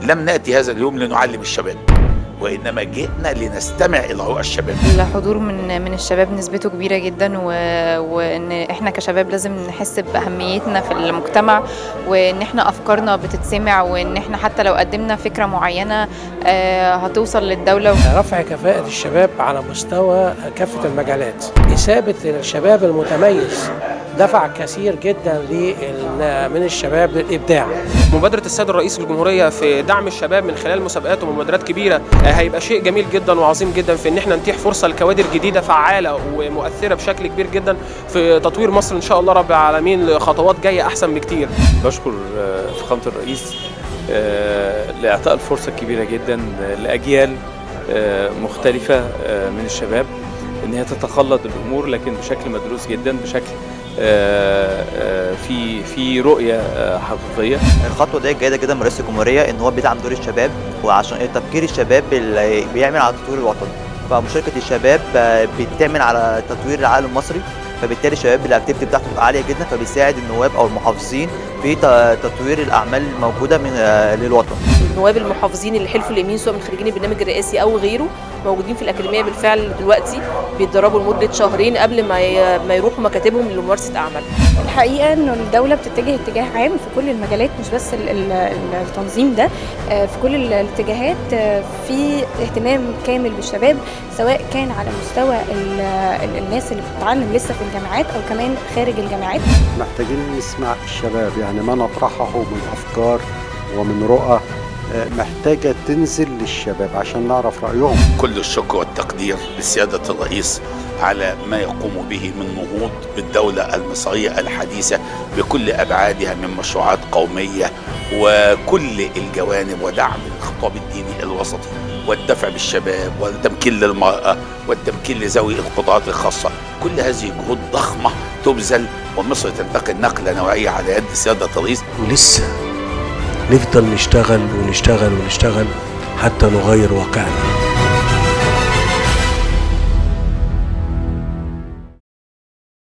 لم نأتي هذا اليوم لنعلم الشباب، وإنما جئنا لنستمع إلى رؤى الشباب. الحضور من الشباب نسبته كبيرة جدا، وإن إحنا كشباب لازم نحس بأهميتنا في المجتمع، وإن إحنا أفكارنا بتتسمع، وإن إحنا حتى لو قدمنا فكرة معينة هتوصل للدولة. رفع كفاءة الشباب على مستوى كافة المجالات، إثابة الشباب المتميز دفع كثير جدا من الشباب للإبداع. مبادرة السيد الرئيس الجمهورية في دعم الشباب من خلال مسابقات ومبادرات كبيرة هيبقى شيء جميل جدا وعظيم جدا في ان احنا نتيح فرصة لكوادر جديدة فعالة ومؤثرة بشكل كبير جدا في تطوير مصر ان شاء الله رب العالمين لخطوات جاية احسن بكتير. بشكر فخامة الرئيس لإعطاء الفرصة الكبيرة جدا لأجيال مختلفة من الشباب ان هي تتخلط الامور، لكن بشكل مدروس جدا، بشكل في رؤيه حقيقيه. الخطوه دي جيده جدا من رئيس الجمهوريه ان هو بيدعم دور الشباب، وعشان تفكير الشباب اللي بيعمل على تطوير الوطن، فمشاركه الشباب بتعمل على تطوير العالم المصري، فبالتالي الشباب الاكتيفيتي بتاعته بتبقى عاليه جدا، فبيساعد النواب او المحافظين في تطوير الاعمال الموجوده للوطن. النواب المحافظين اللي حلفوا اليمين سواء من خريجين البرنامج الرئاسي او غيره موجودين في الاكاديميه بالفعل دلوقتي، بيتدربوا لمده شهرين قبل ما يروحوا مكاتبهم لممارسه اعمالهم. الحقيقه انه الدوله بتتجه اتجاه عام في كل المجالات، مش بس التنظيم ده، في كل الاتجاهات في اهتمام كامل بالشباب، سواء كان على مستوى الناس اللي بتتعلم لسه في الجامعات او كمان خارج الجامعات. محتاجين نسمع الشباب، يعني ما نطرحه من افكار ومن رؤى محتاجة تنزل للشباب عشان نعرف رأيهم. كل الشكر والتقدير لسيادة الرئيس على ما يقوم به من نهوض بالدولة المصرية الحديثة بكل أبعادها من مشروعات قومية وكل الجوانب، ودعم الخطاب الديني الوسطي والدفع بالشباب والتمكين للمرأة والتمكين لذوي القدرات الخاصة. كل هذه جهود ضخمة تبذل، ومصر تنتقل نقلة نوعية على يد سيادة الرئيس. ولسه نفضل نشتغل ونشتغل ونشتغل حتى نغير واقعنا.